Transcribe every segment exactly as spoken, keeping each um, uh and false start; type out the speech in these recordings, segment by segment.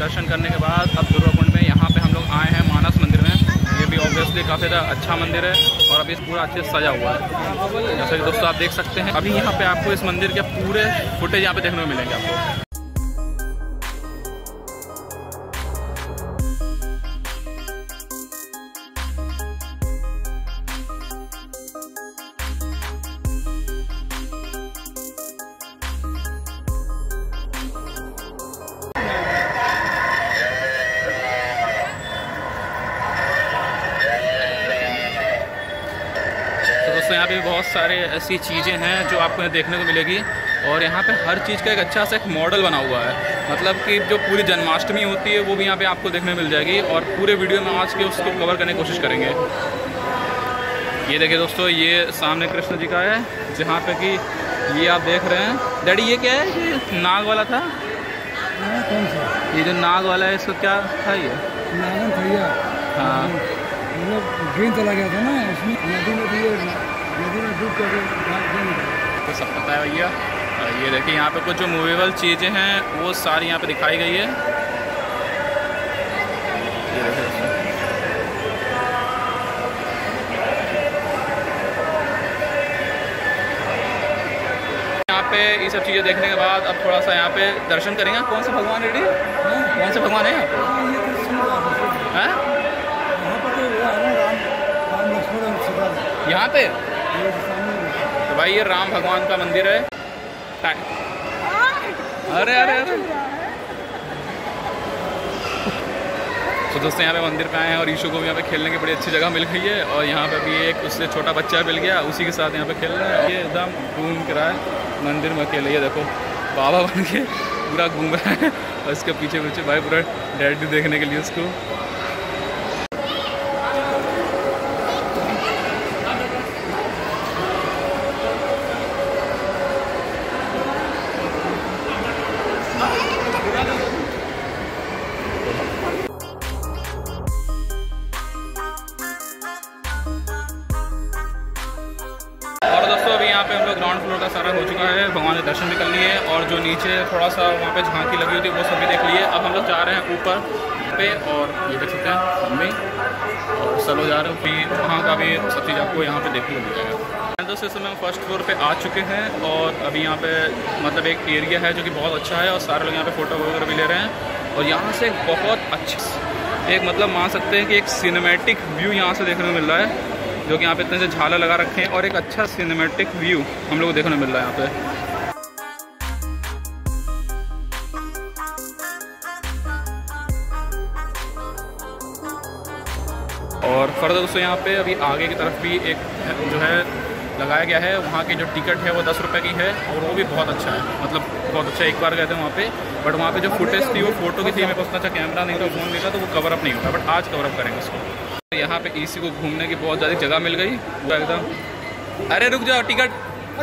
दर्शन करने के बाद अब दुर्गा कुंड में यहाँ पे हम लोग आए हैं मानस मंदिर में। ये भी ऑब्वियसली काफ़ी ज़्यादा अच्छा मंदिर है और अभी पूरा अच्छे से सजा हुआ है। जैसे कि दोस्तों आप देख सकते हैं, अभी यहाँ पे आपको इस मंदिर के पूरे फुटेज यहाँ पे देखने को मिलेंगे आपको। दोस्तों यहाँ पे बहुत सारे ऐसी चीज़ें हैं जो आपको देखने को मिलेगी और यहाँ पे हर चीज़ का एक अच्छा सा एक मॉडल बना हुआ है। मतलब कि जो पूरी जन्माष्टमी होती है वो भी यहाँ पे आपको देखने को मिल जाएगी और पूरे वीडियो में आज के उसको कवर करने की कोशिश करेंगे। ये देखिए दोस्तों, ये सामने कृष्ण जी का है जहाँ पे कि ये आप देख रहे हैं। डैडी ये क्या है? ये नाग वाला था। कौन सा? ये जो नाग वाला है इसको क्या था? ये नागन भैया। हाँ, मतलब ड्रीम चला गया था ना उसमें, नदी में भी नदी में डूब कर तो सब पता है भैया। ये देखिए यहाँ पे कुछ जो मूवेबल चीज़ें हैं वो सारी यहाँ पे दिखाई गई है। ये देखिए यहाँ पे ये सब चीज़ें देखने के बाद अब थोड़ा सा यहाँ पे दर्शन करेंगे। कौन से भगवान रेडी? कौन से भगवान है यहाँ पे? हैं? यहाँ पे तो भाई ये राम भगवान का मंदिर है। अरे अरे अरे तो दोस्तों यहाँ पे मंदिर पे आए हैं और ईशू को भी यहाँ पे खेलने की बड़ी अच्छी जगह मिल गई है और यहाँ पे भी एक उससे छोटा बच्चा मिल गया, उसी के साथ यहाँ पे खेल रहा है। ये एकदम घूम के रहा है मंदिर में अकेले। ये देखो बाबा बन के पूरा घूम रहा है और इसके पीछे पीछे भाई पूरा डैडी देखने के लिए उसको। यहाँ पे हम लोग ग्राउंड फ्लोर का सारा हो चुका है, भगवान के दर्शन भी कर लिए और जो नीचे थोड़ा सा वहाँ पे झांकी लगी हुई थी वो सब भी देख लिए। अब हम लोग जा रहे हैं ऊपर पे और ये देख सकते हैं मम्मी और सलो जा रहे हो फिर वहाँ का भी सब चीज़ आपको यहाँ पे देखने को मिलेगा। दोस्तों इस समय हम फर्स्ट फ्लोर पे आ चुके हैं और अभी यहाँ पे मतलब एक एरिया है जो कि बहुत अच्छा है और सारे लोग यहाँ पे फ़ोटो वगैरह भी ले रहे हैं और यहाँ से बहुत अच्छी एक मतलब मान सकते हैं कि एक सिनेमैटिक व्यू यहाँ से देखने को मिल रहा है, जो कि यहाँ पे इतने से झालर लगा रखे हैं और एक अच्छा सिनेमैटिक व्यू हम लोग को देखने को मिल रहा है यहाँ पे। और फर्दर दोस्तों यहाँ पे अभी आगे की तरफ भी एक जो है लगाया गया है, वहाँ की जो टिकट है वो दस रुपये की है और वो भी बहुत अच्छा है, मतलब बहुत अच्छा। एक बार गए थे वहाँ पे बट वहाँ पे जो फुटेज थी वो फोटो की थी, मेरे पास अच्छा कैमरा नहीं था, फोन नहीं था, तो वो कवर अप नहीं होता, बट आज कवर अप करेंगे उसको। यहाँ पे ईसी को घूमने की बहुत ज़्यादा जगह मिल गई पूरा एकदम। अरे रुक जाओ, टिकट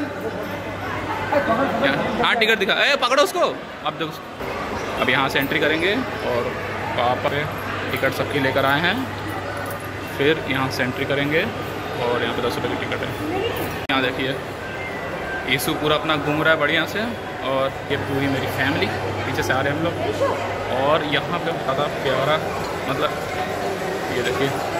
हाँ टिकट दिखा, ए पकड़ो उसको। अब देखो अब यहाँ से एंट्री करेंगे और वहाँ पर टिकट सबकी लेकर आए हैं, फिर यहाँ से एंट्री करेंगे और यहाँ पे दस रुपये की टिकट है। यहाँ देखिए यीशु पूरा अपना घूम रहा है बढ़िया से और ये पूरी मेरी फैमिली पीछे से आ रहे हैं हम लोग और यहाँ पे ज़्यादा प्यारा मतलब ये देखिए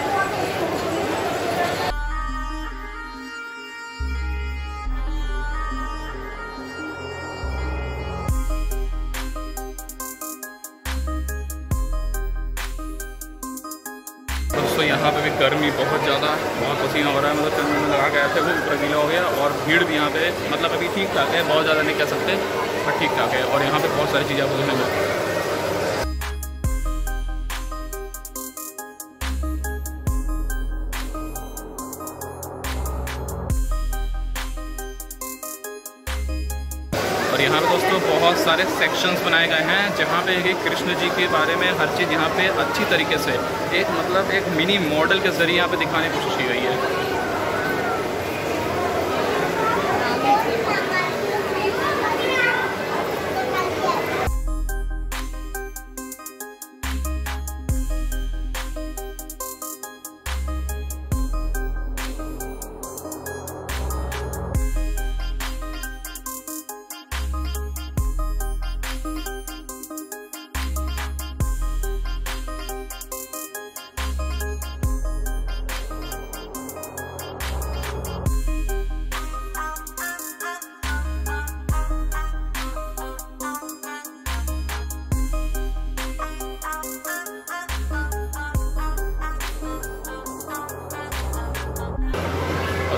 दोस्तों यहाँ पे भी गर्मी बहुत ज़्यादा, बहुत पसीना हो रहा है, मतलब चंद्र में लगा के आए थे वो पूरा गीला हो गया और भीड़ भी यहाँ पे मतलब अभी ठीक ठाक है, बहुत ज़्यादा नहीं कह सकते पर ठीक ठाक है और यहाँ पे बहुत सारी चीज़ें आपको देखने मिलती हैं। और यहाँ पे दोस्तों बहुत सारे सेक्शंस बनाए गए हैं जहाँ पे एक कृष्ण जी के बारे में हर चीज़ यहाँ पे अच्छी तरीके से एक मतलब एक मिनी मॉडल के ज़रिए यहाँ पे दिखाने की कोशिश की गई है।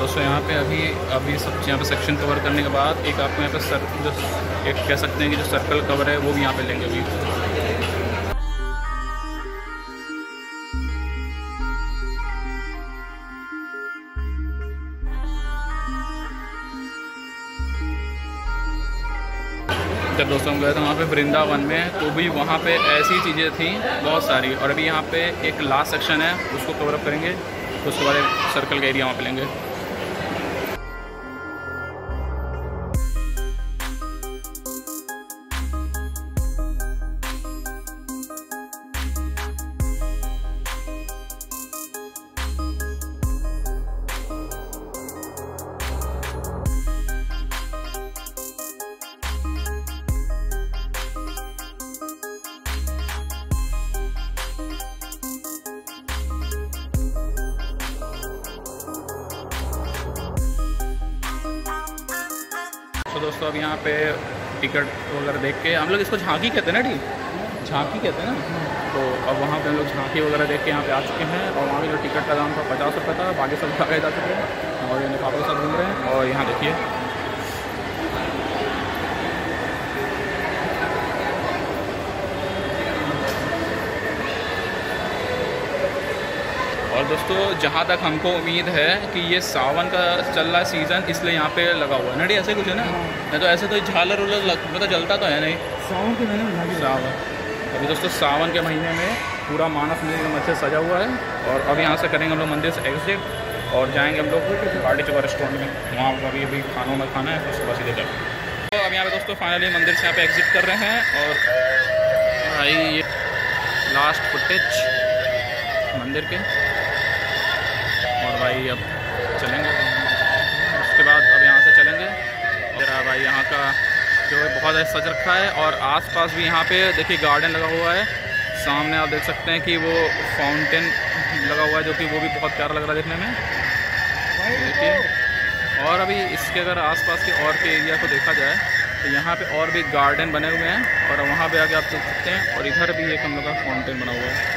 दोस्तों यहाँ पे अभी अभी सब यहाँ पे सेक्शन कवर करने के बाद एक आपको यहाँ पे सर जो एक कह सकते हैं कि जो सर्कल कवर है वो भी यहाँ पे लेंगे अभी। जब दोस्तों हम गए थे वहाँ पे वृंदावन में, तो भी वहाँ पे ऐसी चीज़ें थी बहुत सारी। और अभी यहाँ पे एक लास्ट सेक्शन है, उसको कवर अप करेंगे, उसके बाद सर्कल का एरिया वहाँ पे लेंगे। तो दोस्तों अब यहाँ पे टिकट वगैरह देख के हम लोग इसको झांकी कहते हैं ना, ठीक झांकी कहते हैं ना। तो अब वहाँ पे हम लोग झांकी वगैरह देख के यहाँ पे आ चुके हैं। और वहाँ पे जो टिकट का दाम था पचास रुपये था, बाकी सब आगे जा चुके हैं और ये पापा के साथ घूम रहे हैं। और यहाँ देखिए और दोस्तों जहाँ तक हमको उम्मीद है कि ये सावन का चल रहा है सीज़न, इसलिए यहाँ पे लगा हुआ है ना, ऐसे कुछ है ना। नहीं तो ऐसे तो झालर उलर मतलब जलता तो है नहीं। सावन के महीने में सावन अभी दोस्तों सावन के महीने में पूरा मानस मंदिर में अच्छे सजा हुआ है। और अब यहाँ से करेंगे हम लोग मंदिर से एग्जिट और जाएंगे हम लोग पार्टी चौका रेस्टोरेंट में, वहाँ पर अभी अभी खानों में खाना है, उसके बाद सीधे चल। तो अब यहाँ पे दोस्तों फाइनली मंदिर से यहाँ पे एग्जिट कर रहे हैं। और भाई ये लास्ट फुटेज मंदिर के, और भाई अब चलेंगे उसके बाद अब यहाँ से चलेंगे। जरा भाई यहाँ का जो है बहुत अच्छा सज रखा है। और आसपास भी यहाँ पे देखिए गार्डन लगा हुआ है, सामने आप देख सकते हैं कि वो फाउंटेन लगा हुआ है, जो कि वो भी बहुत प्यारा लग रहा है देखने में, देखिए। और अभी इसके अगर आसपास के और के एरिया को देखा जाए तो यहाँ पे और भी गार्डन बने हुए हैं, और वहाँ पे आगे आप देख सकते हैं। और इधर भी एक हम लोग का फाउंटेन बना हुआ है।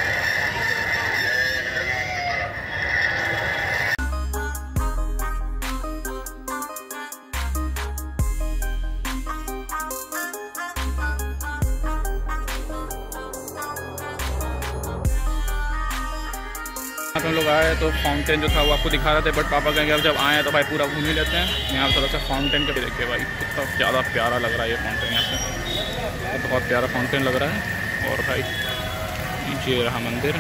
हम लोग आए तो फाउंटेन जो था वो आपको दिखा रहे थे, बट पापा कहेंगे अब जब आए तो भाई पूरा घूम ही लेते हैं। यहाँ थोड़ा सा फाउंटेन का भी देखिए भाई, कितना ज़्यादा प्यारा लग रहा है ये फाउंटेन यहाँ से, तो बहुत प्यारा फाउंटेन लग रहा है। और भाई ये रहा मंदिर।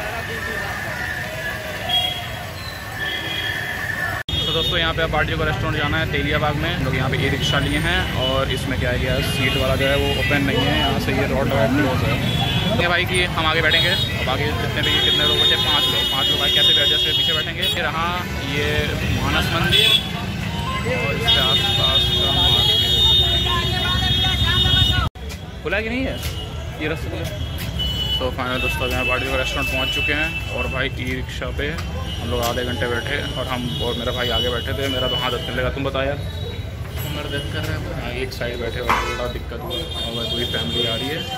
तो दोस्तों यहाँ पे आप पार्टी को रेस्टोरेंट जाना है तेलिया बाग में, लोग यहाँ पे ई रिक्शा लिए हैं। और इसमें क्या है, सीट वाला जो है वो ओपन नहीं है, यहाँ से ये रोड क्लोज है। ये भाई कि हम आगे बैठेंगे, अब आगे जितने भी कितने लोग बचे, पाँच लोग पाँच लोग भाई कैसे बैठ जैसे पीछे बैठेंगे। फिर हाँ ये मानस मंदिर और इसके आसपास का मार्केट खुला कि नहीं है ये रसगुल्ला। तो फाइनल दोस्तों यहाँ पार्टी का रेस्टोरेंट पहुँच चुके हैं। और भाई ई रिक्शा पे हम लोग आधे घंटे बैठे, और हम और मेरा भाई आगे बैठे थे। मेरा तो हाथ चलने लगा, तुम बताओ यार, मेरा देख कर रहे हैं एक साइड बैठे और थोड़ा दिक्कत हुआ। और पूरी फैमिली आ रही है।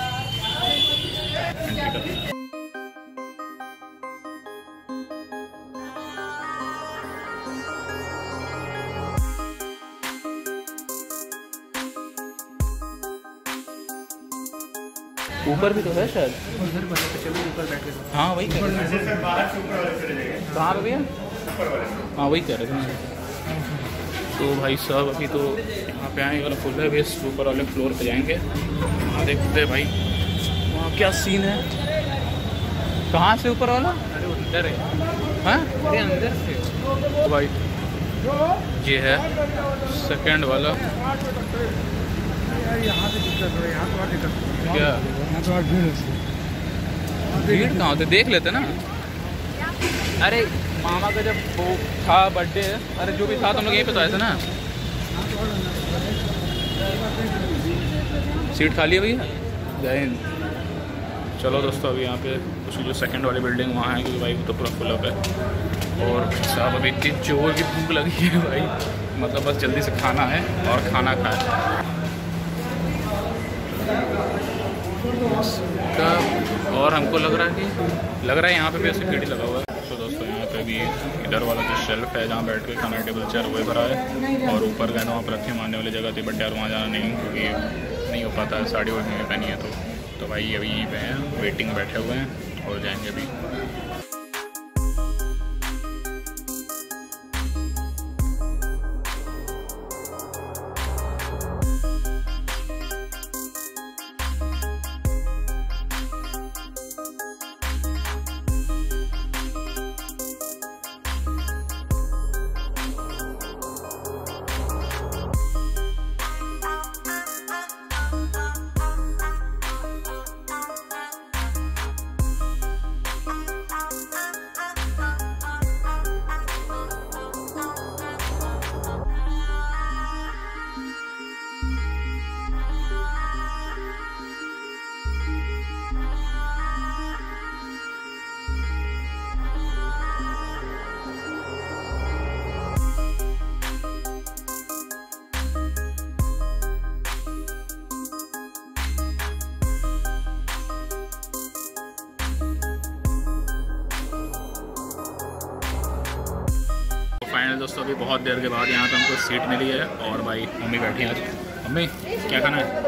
ऊपर भी तो है शायद, चलो ऊपर बैठ के। हाँ वही कह रहे थे, कहाँ पे भैया? हाँ वही कह रहे थे। तो भाई साहब अभी तो यहाँ पे आए वाला फुल है, बेस ऊपर वाले फ्लोर पे जाएंगे, वहाँ देखते हैं भाई वहाँ क्या सीन है। कहाँ से ऊपर वाला? अरे उधर है। हाँ अरे अंदर से। तो भाई ये है सेकंड वाला। यहाँ से दिक्कत है, यहाँ तो और दिक्कत क्या? यहाँ तो और भीड़ है। भीड़ कहाँ होते देख लेते ना। अरे मामा का जब वो था बर्थडे, अरे जो भी था तो हम लोग यहीं पे तो आए थे ना। सीट खाली है भैया, जय हिंद। चलो दोस्तों अभी यहाँ पे उसकी जो सेकंड वाली बिल्डिंग वहाँ है, क्योंकि भाई वो तो पूरा फुल अप है। और साहब अभी इतनी जोर की भूख लगी है भाई, मतलब बस जल्दी से खाना है और खाना खाए का। और हमको लग रहा है कि लग रहा है यहाँ पे भी सिक्योरिटी लगा हुआ है। तो दोस्तों यहाँ पे अभी इधर वाला जो शेल्फ है जहाँ बैठ के खाना टेबल चेयर वो भरा है, और ऊपर गए तो वहाँ पर रखे मारने वाली जगह थी, बट यार वहाँ जाना नहीं क्योंकि नहीं हो पाता है, साड़ी वाड़ी में पहनी है तो तो भाई अभी यहीं पे हैं, वेटिंग बैठे हुए हैं और जाएंगे अभी। फाइनल दोस्तों अभी बहुत देर के बाद यहाँ पे हमको सीट मिली है, और भाई मम्मी बैठी है आज। मम्मी क्या खाना है?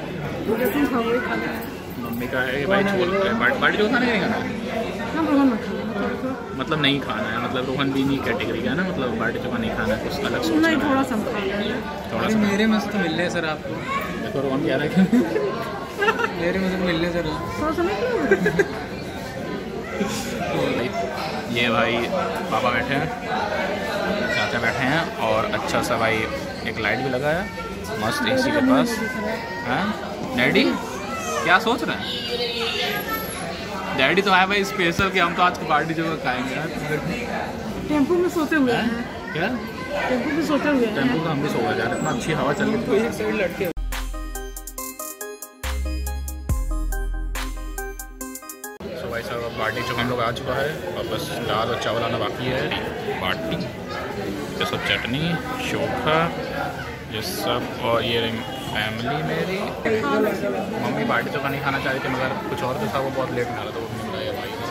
मम्मी का है भाई छोल बाटी चोखा खाना है, नहीं खाना है? मतलब नहीं खाना है, मतलब रोहन भी नहीं कैटेगरी का है ना, मतलब बाटी चोखा नहीं खाना है, कुछ अलग सोचना है। थोड़ा सा थोड़ा सा मेरे में से तो मिल रहे सर आपको। देखो रोहन कह रहा है मेरे में से मिल रहे सर। ये भाई पापा बैठे हैं, चाचा बैठे हैं, और अच्छा सा भाई एक लाइट भी लगा है मस्त एसी के पास। हाँ डैडी क्या सोच रहे हैं? डैडी तो है भाई स्पेशल कि हम तो आज बाटी जो खाएंगे यार। टेम्पो में सोते हुए हैं। क्या टेम्पो में सोते हुए हैं? टेम्पो का हम भी सो गए यार, इतना अच्छी हवा चल रही है। लड़के भाई साहब अब बाटी चोखा हम लोग आ चुका है, और बस दाल और चावल आना बाकी है। बाटी ये सब चटनी चोखा ये सब, और ये फैमिली मेरी। मम्मी बाटी चोखा नहीं खाना चाह रही थी, मगर कुछ और जो था वो बहुत लेट में आ रहा था, वो नहीं बनाया भाई।